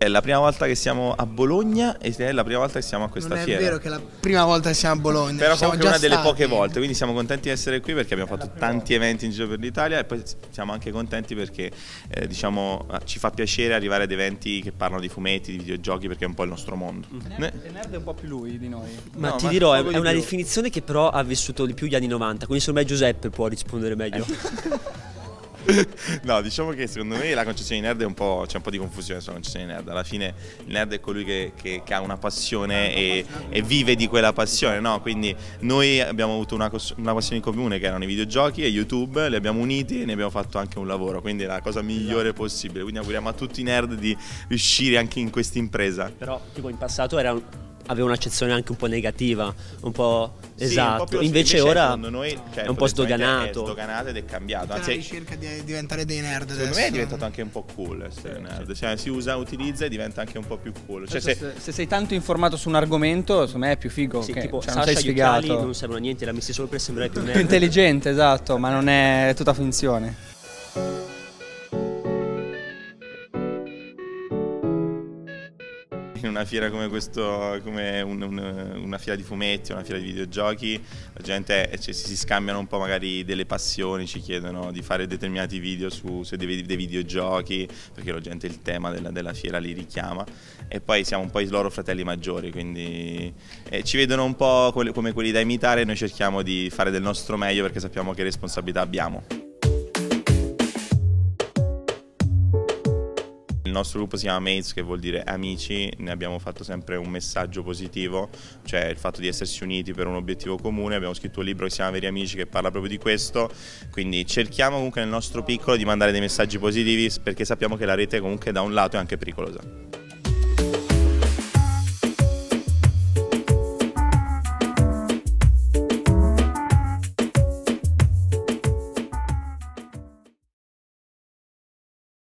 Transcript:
È la prima volta che siamo a Bologna ed è la prima volta che siamo a questa fiera. Non è vero che è la prima volta che siamo a Bologna. Però siamo comunque è una già delle stati. poche volte, quindi siamo contenti di essere qui perché abbiamo fatto tanti eventi in giro per l'Italia e poi siamo anche contenti perché diciamo ci fa piacere arrivare ad eventi che parlano di fumetti, di videogiochi, perché è un po' il nostro mondo. Il nerd è un po' più lui di noi. Ma No, ti ma dirò, poco è di una più. definizione che però ha vissuto di più gli anni 90, quindi secondo me Giuseppe può rispondere meglio. No, diciamo che secondo me la concezione di nerd è c'è un po' di confusione sulla concezione di nerd. Alla fine il nerd è colui che ha una passione e vive di quella passione, no? Quindi noi abbiamo avuto una passione in comune che erano i videogiochi e YouTube, li abbiamo uniti e ne abbiamo fatto anche un lavoro, quindi è la cosa migliore possibile. Quindi auguriamo a tutti i nerd di riuscire anche in questa impresa. Però tipo in passato aveva un'accezione anche un po' negativa, un po' Sì, esatto, un po' invece ora secondo noi, è un po' sdoganato. è sdoganato ed è cambiato. Alla Anzi, ricerca di diventare dei nerd adesso. secondo me è diventato anche un po' cool essere nerd. Cioè, si utilizza e diventa anche un po' più cool. Cioè, Se sei tanto informato su un argomento, secondo me è più figo. Sì, che, tipo cioè, non sei Sasha gli occhiali sfigato. non servono a niente, l'ha messi solo per sembrare più Più nerd. intelligente, esatto, ma non è tutta finzione. in una fiera come questo, come una fiera di fumetti, una fiera di videogiochi, la gente si scambiano un po' magari delle passioni, ci chiedono di fare determinati video su dei videogiochi, perché la gente il tema della fiera li richiama, e poi siamo un po' i loro fratelli maggiori, quindi ci vedono un po' come quelli da imitare e noi cerchiamo di fare del nostro meglio perché sappiamo che responsabilità abbiamo. Il nostro gruppo si chiama Mates, che vuol dire amici, ne abbiamo fatto sempre un messaggio positivo, cioè il fatto di essersi uniti per un obiettivo comune. Abbiamo scritto un libro che si chiama Veri Amici, che parla proprio di questo, quindi cerchiamo comunque nel nostro piccolo di mandare dei messaggi positivi, perché sappiamo che la rete comunque da un lato è anche pericolosa.